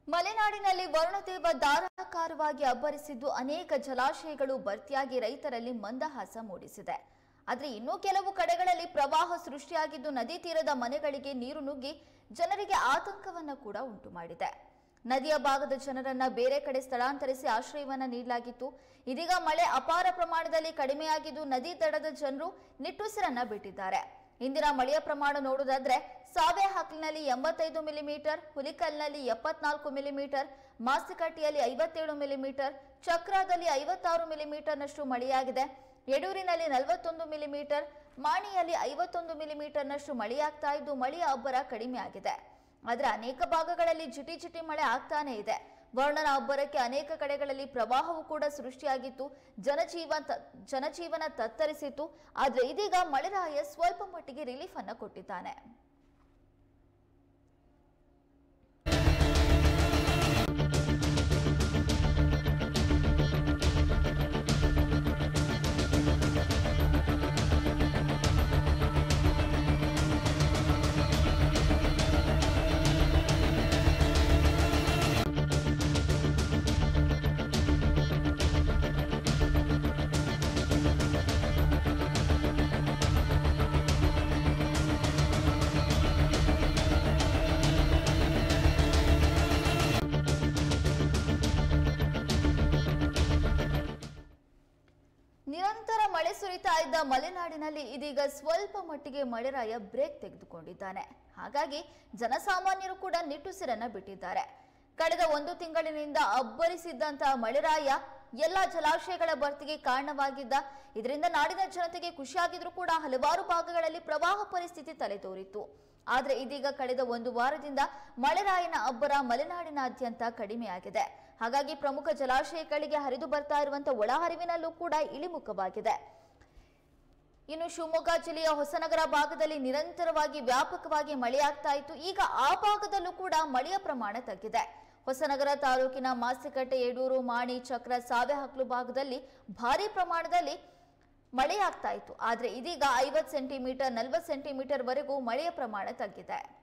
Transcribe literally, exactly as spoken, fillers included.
ಮಲೆನಾಡಿನಲ್ಲಿ ವರುಣದೇವ ಧಾರಾಕಾರವಾಗಿ ಅಬ್ಬರಿಸಿದ್ದು ಅನೇಕ ಜಲಾಶಯಗಳು ಭರ್ತಿಯಾಗಿ ರೈತರಲ್ಲಿ ಮಂದಹಾಸ ಮೂಡಿಸಿದೆ. ಆದರೆ ಇನ್ನೂ ಕೆಲವು ಕಡೆಗಳಲ್ಲಿ ಪ್ರವಾಹ ಸೃಷ್ಟಿಯಾಗಿದ್ದು ನದಿ ತೀರದ ಮನೆಗಳಿಗೆ ನೀರು ನುಗ್ಗಿ ಜನರಿಗೆ ಆತಂಕವನ್ನ ಕೂಡ ಉಂಟು ಮಾಡಿದೆ. ನದಿಯ ಭಾಗದ ಜನರನ್ನ ಬೇರೆ ಕಡೆ ಸ್ಥಳಾಂತರಿಸಿ ಆಶ್ರಯವನ್ನ ನೀಡಲಾಗಿತ್ತು. ಇದೀಗ ಮಳೆ ಅಪಾರ ಪ್ರಮಾಣದಲ್ಲಿ ಕಡಿಮೆಯಾಗಿದ್ದು ನದಿ ದಡದ ಜನರು ನಿಟ್ಟುಸಿರನ್ನ ಬಿಟ್ಟಿದ್ದಾರೆ. ಇಂದಿನ ಮಳೆಯ ಪ್ರಮಾಣ ನೋಡುವುದಾದ್ರೆ ಸಾವೆಹಕ್ಲಿನಲ್ಲಿ ಎಂಬತ್ತೈದು ಮಿಲಿಮೀಟರ್, ಹುಲಿಕಲ್ನಲ್ಲಿ ಎಪ್ಪತ್ನಾಲ್ಕು ಮಿಲಿಮೀಟರ್, ಮಾಸ್ತಿಕಟ್ಟಿಯಲ್ಲಿ ಐವತ್ತೇಳು ಮಿಲಿಮೀಟರ್, ಚಕ್ರಾದಲ್ಲಿ ಐವತ್ತಾರು ಮಿಲಿಮೀಟರ್ನಷ್ಟು ಮಳೆಯಾಗಿದೆ. ಯಡೂರಿನಲ್ಲಿ ನಲವತ್ತೊಂದು ಮಿಲಿಮೀಟರ್, ಮಾಣಿಯಲ್ಲಿ ಐವತ್ತೊಂದು ಮಿಲಿಮೀಟರ್ನಷ್ಟು ಮಳೆಯಾಗ್ತಾ ಇದ್ದು ಮಳೆಯ ಅಬ್ಬರ ಕಡಿಮೆಯಾಗಿದೆ. ಆದರೆ ಅನೇಕ ಭಾಗಗಳಲ್ಲಿ ಜಿಟಿ ಜಿಟಿ ಮಳೆ ಆಗ್ತಾನೆ ಇದೆ. ವರುಣನ ಅಬ್ಬರಕ್ಕೆ ಅನೇಕ ಕಡೆಗಳಲ್ಲಿ ಪ್ರವಾಹವೂ ಕೂಡ ಸೃಷ್ಟಿಯಾಗಿತ್ತು. ಜನಜೀವನ ಜನಜೀವನ ತತ್ತರಿಸಿತ್ತು. ಆದರೆ ಇದೀಗ ಮಳೆರಾಯ ಸ್ವಲ್ಪ ಮಟ್ಟಿಗೆ ರಿಲೀಫ್ ಅನ್ನು ಕೊಟ್ಟಿದ್ದಾನೆ. ನಿರಂತರ ಮಳೆ ಸುರಿತಾ ಇದ್ದ ಮಲೆನಾಡಿನಲ್ಲಿ ಇದೀಗ ಸ್ವಲ್ಪ ಮಟ್ಟಿಗೆ ಮಳೆರಾಯ ಬ್ರೇಕ್ ತೆಗೆದುಕೊಂಡಿದ್ದಾನೆ. ಹಾಗಾಗಿ ಜನಸಾಮಾನ್ಯರು ಕೂಡ ನಿಟ್ಟುಸಿರನ್ನ ಬಿಟ್ಟಿದ್ದಾರೆ. ಕಳೆದ ಒಂದು ತಿಂಗಳಿನಿಂದ ಅಬ್ಬರಿಸಿದ್ದಂತಹ ಮಳೆರಾಯ ಎಲ್ಲಾ ಜಲಾಶಯಗಳ ಭರ್ತಿಗೆ ಕಾರಣವಾಗಿದ್ದ. ಇದರಿಂದ ನಾಡಿನ ಜನತೆಗೆ ಖುಷಿಯಾಗಿದ್ರೂ ಕೂಡ ಹಲವಾರು ಭಾಗಗಳಲ್ಲಿ ಪ್ರವಾಹ ಪರಿಸ್ಥಿತಿ ತಲೆದೋರಿತ್ತು. ಆದರೆ ಇದೀಗ ಕಳೆದ ಒಂದು ವಾರದಿಂದ ಮಳೆರಾಯನ ಅಬ್ಬರ ಮಲೆನಾಡಿನಾದ್ಯಂತ ಕಡಿಮೆಯಾಗಿದೆ. ಹಾಗಾಗಿ ಪ್ರಮುಖ ಜಲಾಶಯಗಳಿಗೆ ಹರಿದು ಬರ್ತಾ ಇರುವಂತಹ ಒಳಹರಿವಿನಲ್ಲೂ ಕೂಡ ಇಳಿಮುಖವಾಗಿದೆ. ಇನ್ನು ಶಿವಮೊಗ್ಗ ಜಿಲ್ಲೆಯ ಹೊಸನಗರ ಭಾಗದಲ್ಲಿ ನಿರಂತರವಾಗಿ ವ್ಯಾಪಕವಾಗಿ ಮಳೆಯಾಗ್ತಾ ಇತ್ತು. ಈಗ ಆ ಭಾಗದಲ್ಲೂ ಕೂಡ ಮಳೆಯ ಪ್ರಮಾಣ ತಗ್ಗಿದೆ. ಹೊಸನಗರ ತಾಲೂಕಿನ ಮಾಸ್ತಿಕಟ್ಟೆ, ಯಡೂರು, ಮಾಣಿ, ಚಕ್ರ, ಸಾವೆಹಕ್ಲು ಭಾಗದಲ್ಲಿ ಭಾರಿ ಪ್ರಮಾಣದಲ್ಲಿ ಮಳೆಯಾಗ್ತಾ ಇತ್ತು. ಆದ್ರೆ ಇದೀಗ ಐವತ್ತು ಸೆಂಟಿಮೀಟರ್, ನಲವತ್ತು ಸೆಂಟಿಮೀಟರ್ ವರೆಗೂ ಮಳೆಯ ಪ್ರಮಾಣ ತಗ್ಗಿದೆ.